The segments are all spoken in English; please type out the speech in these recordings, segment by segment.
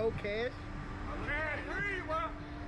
no cash. Man, three, bro.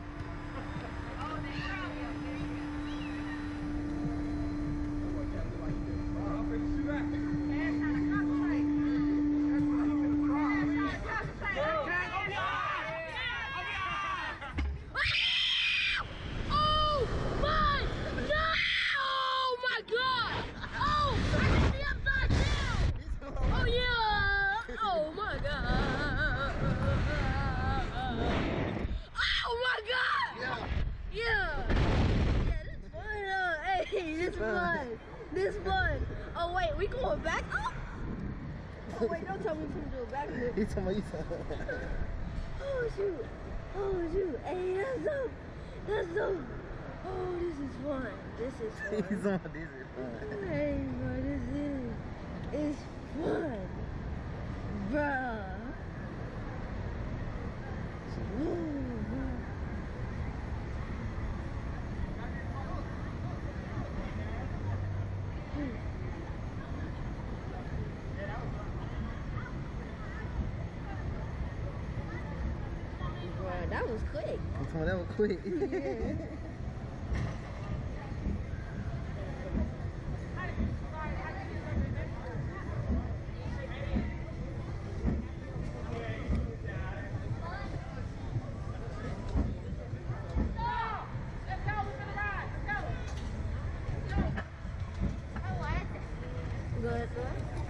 This fun. Oh wait, we going back up? Oh wait, don't tell me to do a backflip. He's talking about Oh shoot. Oh shoot. Hey, that's dope. That's dope. Oh, this is fun. This is fun. He's on this is fun. Hey, bro, this is fun. Bruh. That was quick. That was quick. Yeah. Good.